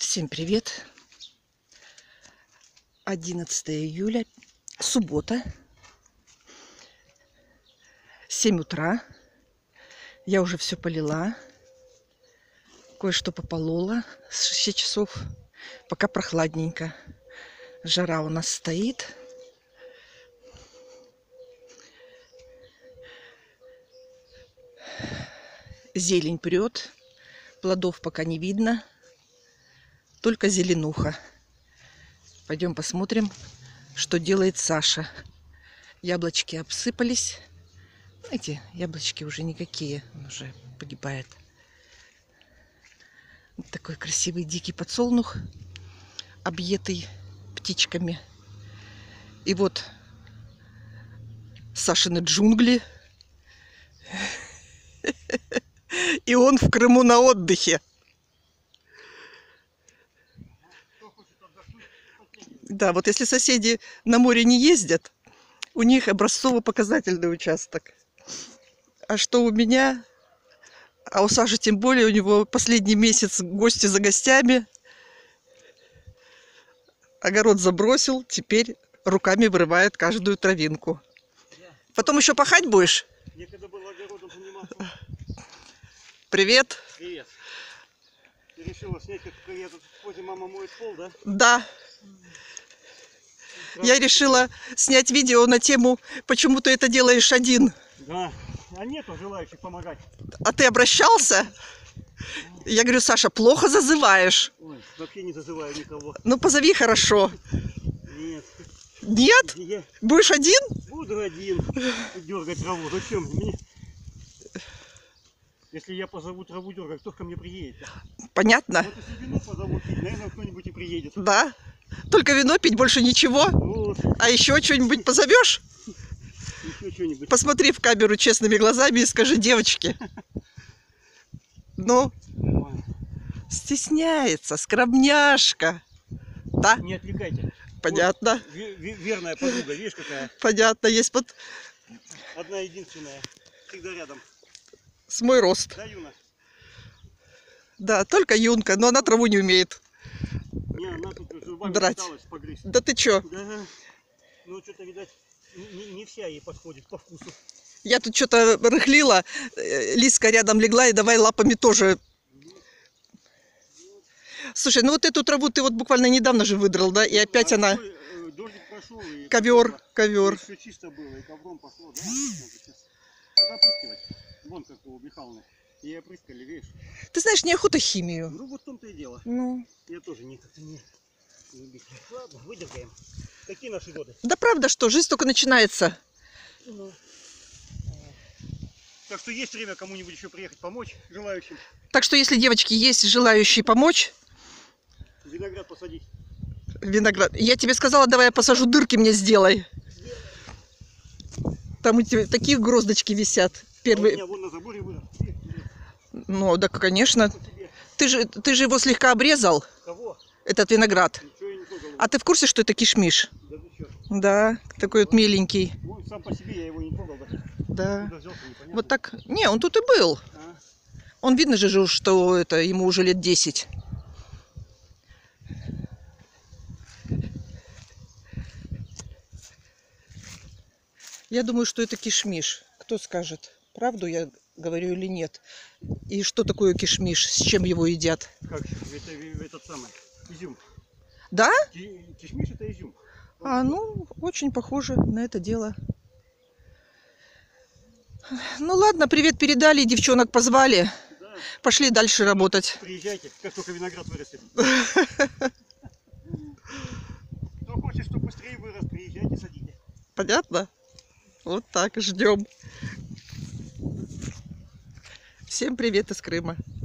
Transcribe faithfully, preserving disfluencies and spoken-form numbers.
Всем привет! одиннадцатое июля, суббота, семь утра. Я уже все полила, кое-что пополола с шести часов, пока прохладненько. Жара у нас стоит. Зелень прет, плодов пока не видно, только зеленуха. Пойдем посмотрим, что делает Саша. Яблочки обсыпались. Эти яблочки уже никакие, он уже погибает. Вот такой красивый дикий подсолнух, объетый птичками. И вот Сашины джунгли. И он в Крыму на отдыхе. Да, вот если соседи на море не ездят, у них образцово-показательный участок. А что у меня, а у Саши тем более, у него последний месяц гости за гостями. Огород забросил, теперь руками вырывает каждую травинку. Потом еще пахать будешь? Некогда было огородом заниматься. Привет. Привет. Ты решила снять, как я тут возле мама моет пол, да? Да. Я решила снять видео на тему, почему ты это делаешь один. Да. А нету желающих помогать. А ты обращался? Я говорю, Саша, плохо зазываешь. Ой, вообще не зазываю никого. Ну, позови хорошо. Нет. Нет? Я Будешь один? буду один дергать траву. Зачем мне? Если я позову траву дергать, кто ко мне приедет? Понятно. Вот если вино позову пить, наверное, кто-нибудь и приедет. Да. Только вино пить, больше ничего. Вот. А еще что-нибудь позовешь? Еще что-нибудь. Посмотри в камеру честными глазами и скажи, девочки. Ну, стесняется, скромняшка. Да? Не отвлекайте. Понятно. Вот, верная подруга, видишь какая? Понятно, есть под... Одна единственная. Всегда рядом. С мой рост. Да, Юна? Да, только юнка, но она траву не умеет Не, она тут зубами драть. пыталась погрызть. Да ты чё? Да. Ну, что-то, видать, не, не вся ей подходит по вкусу. Я тут что-то рыхлила, э, Лиска рядом легла и давай лапами тоже. Слушай, ну вот эту траву ты вот буквально недавно же выдрал, да? И опять а она... такой, э, дождик прошел, и Ковер, ковер. все чисто было, и ковром пошло. Да? Сейчас надо опрыскивать. Вон как у Михайловны. И опрыскали, видишь? Ты знаешь, неохота химию. Ну, вот в том-то и дело. Ну... Я тоже не как-то не любитель. Ладно, выдергаем. Какие наши годы? Да правда, что жизнь только начинается. Ну. Так что есть время кому-нибудь еще приехать помочь желающим. Так что, если, девочки, есть желающие помочь, Виноград посадить. виноград. Я тебе сказала, давай я посажу, дырки мне сделай. Там у тебя такие гроздочки висят. А у Первые. меня вон на заборе вырос. Ну, да, конечно. Ты же, ты же его слегка обрезал, Кого? этот виноград. Ничего я не трогал. А ты в курсе, что это кишмиш? Да ты чё? Да, такой вот миленький. Ну, сам по себе я его не трогал. Да. Да. Куда взялся, непонятно. Вот так. Не, он тут и был. А? Он видно же, что это ему уже лет десять. Я думаю, что это кишмиш. Кто скажет, правду я говорю или нет? И что такое кишмиш? С чем его едят? Как? Это, этот самый изюм. Да? Ки- Кишмиш это изюм. А, ну, очень похоже на это дело. Ну ладно, привет передали, девчонок позвали. Да. Пошли дальше работать. Приезжайте, как только виноград вырастет. Кто хочет, чтобы быстрее вырос, приезжайте, садите. Понятно? Вот так, ждем. Всем привет из Крыма.